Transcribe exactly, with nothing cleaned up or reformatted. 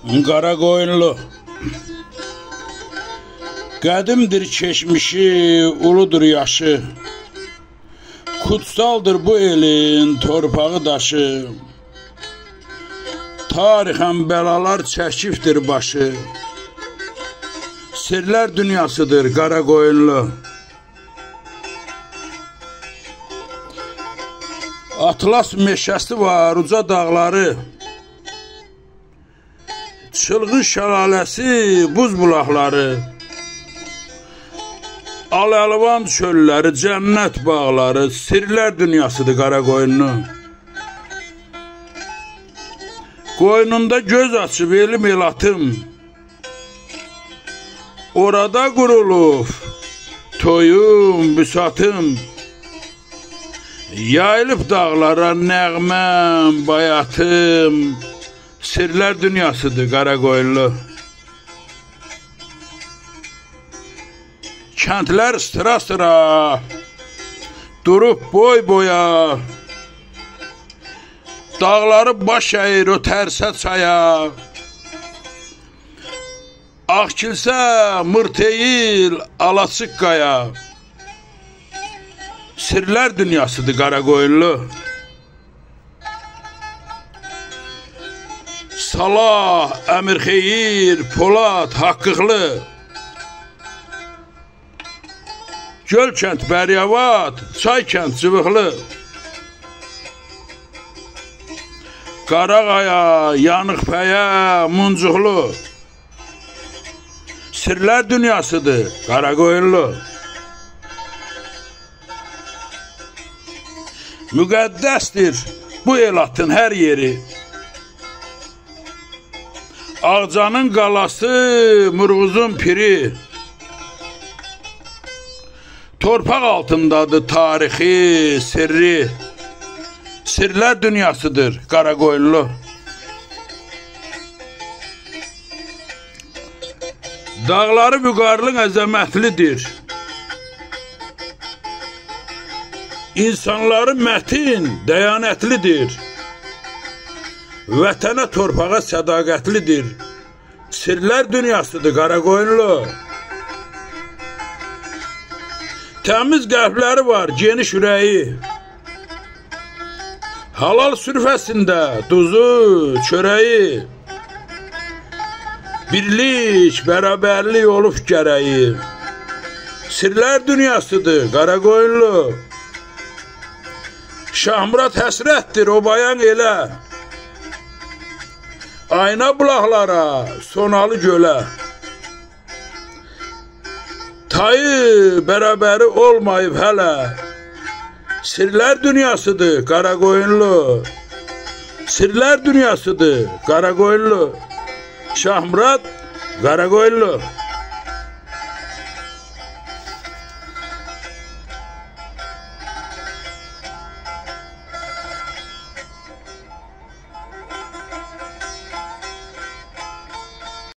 Qaraqoyunlu. Qədimdir keçmişi, uludur yaşı. Kutsaldır bu elin torpağı daşı. Tarixən bəlalar çəkibdir başı. Sirlər dünyasıdır Qaraqoyunlu. Atlas meşəsi var, uca dağları. Çılğın şəlaləsi, buz bulaqları. Al-əlvan çölləri, cənnət bağları. Sirlər dünyasıdır Qaraqoyunlu. Qoynunda göz açıb elim elatım. Orada qurulub toyum, büsatım. Yayılıb dağlara nəğməm, bayatım. Sirlər dünyasıdır Qaraqoyunlu. Kəndlər sıra-sıra durub boy boya. Dağları baş əyir o tərsə çaya. Ağkilsə mırteyil alasıq qaya. Sirlər dünyasıdır Qaraqoyunlu. Salah, Əmir Xeyir, Polad, Haqqıqlı. Gölkənd, Bəryavad, Çaykənd, Cıvıqlı. Qaraqaya, Yanıqpəyə, Muncuqlu. Sirlər dünyasıdır Qaraqoyunlu. Müqəddəsdir bu elatın hər yeri. Ağcanın qalası, Murğuzun piri. Torpaq altındadır tarixi, sirri. Sirlər dünyasıdır Qaraqoyunlu. Dağları vüqarlı əzəmətlidir. İnsanları mətin, dəyanətlidir. Vətənə, torpağa sədaqətlidir. Sirlər dünyasıdır Qaraqoyunlu. Təmiz qəlbləri var, geniş ürəyi. Halal sürfəsində duzu, çörəyi. Birlik, bərabərlik olub gərəyi. Sirlər dünyasıdır Qaraqoyunlu. Şahmurad həsrətdir o bayan elə. Ayna bulaqlara, sonalı gölə. Tayı, bərabəri olmayıb hələ. Sirlər dünyasıdır Qaraqoyunlu. Sirlər dünyasıdır Qaraqoyunlu. Şahmurad Qaraqoyunlu.